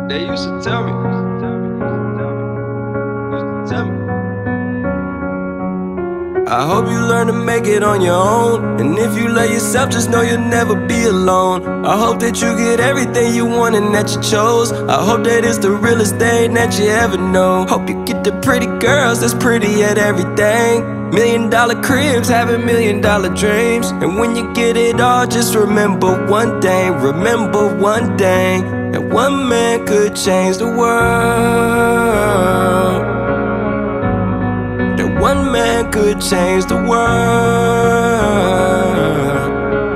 They used to tell me. I hope you learn to make it on your own. And if you love yourself, just know you'll never be alone. I hope that you get everything you want and that you chose. I hope that it's the realest thing that you ever know. Hope you get the pretty girls that's pretty at everything. $1,000,000 cribs, having $1,000,000 dreams. And when you get it all, just remember one thing. Remember one thing, that one man could change the world. That one man could change the world.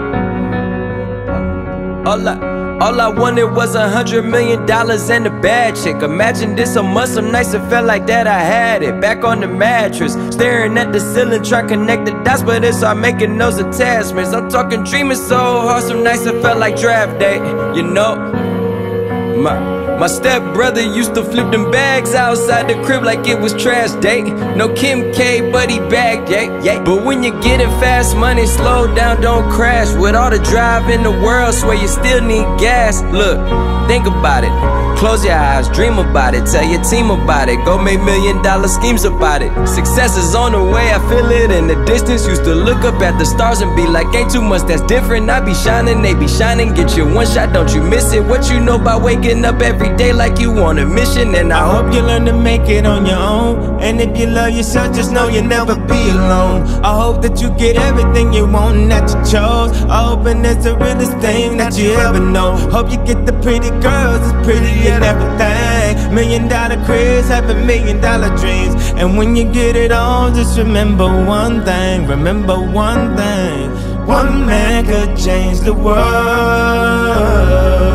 All I wanted was $100 million and a bad chick. Imagine this a month, some nights it felt like that I had it. Back on the mattress, staring at the ceiling, trying to connect the dots, but it's all making those attachments. I'm talking dreaming so hard, some nights it felt like draft day. You know, my stepbrother used to flip them bags outside the crib like it was trash day. No Kim K, but he bagged, yeah. But when you're getting fast money, slow down, don't crash. With all the drive in the world, swear you still need gas. Look, think about it. Close your eyes, dream about it. Tell your team about it. Go make $1,000,000 schemes about it. Success is on the way, I feel it in the distance. Used to look up at the stars and be like, ain't too much that's different. I be shining, they be shining. Get your one shot, don't you miss it. What you know about waking up every day like you on a mission? And I hope you learn to make it on your own. And if you love yourself, just know you'll never be alone. I hope that you get everything you want and that you chose. I hope and it's the realest thing that you ever know. Hope you get the pretty girls, it's pretty and everything. $1,000,000 cribs, having $1,000,000 dreams. And when you get it all, just remember one thing. Remember one thing. One man could change the world.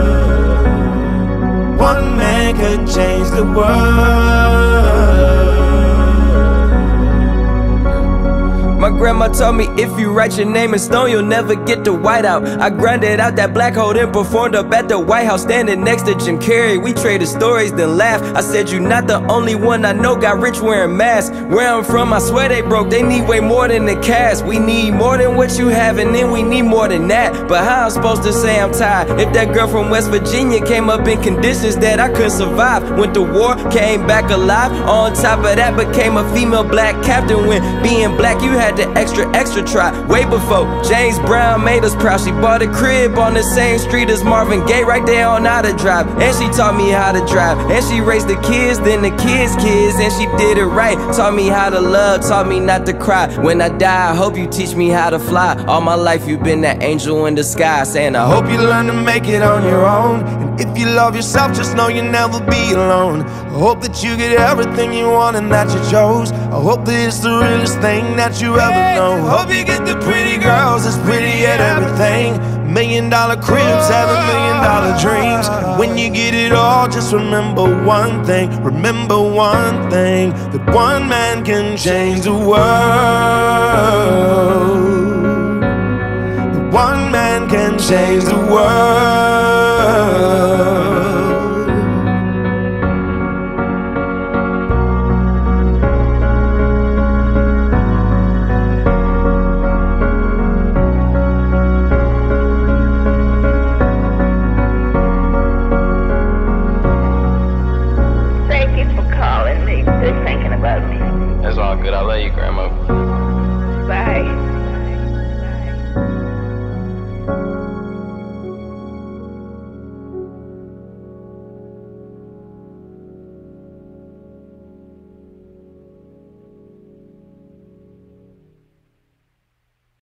One man could change the world. My grandma told me if you write your name in stone, you'll never get the white out. I grinded out that black hole, then performed up at the White House, standing next to Jim Carrey. We traded stories, then laughed. I said, you're not the only one I know got rich wearing masks. Where I'm from, I swear they broke. They need way more than the cash. We need more than what you have, and then we need more than that. But how I'm supposed to say I'm tired if that girl from West Virginia came up in conditions that I couldn't survive? Went to war, came back alive. On top of that, became a female black captain. When being black, you had the extra try. Way before James Brown made us proud. She bought a crib on the same street as Marvin Gaye, right there on how to drive. And she taught me how to drive. And she raised the kids, then the kids' and she did it right. Taught me how to love, taught me not to cry. When I die, I hope you teach me how to fly. All my life you've been that angel in the sky, saying I hope you learn to make it on your own. And if you love yourself, just know you'll never be alone. I hope that you get everything you want and that you chose. I hope that it's the realest thing that you ever know. Hope you get the pretty girls that's pretty at everything. $1,000,000 cribs, having $1,000,000 dreams. When you get it all, just remember one thing. Remember one thing, that one man can change the world. That one man can change the world.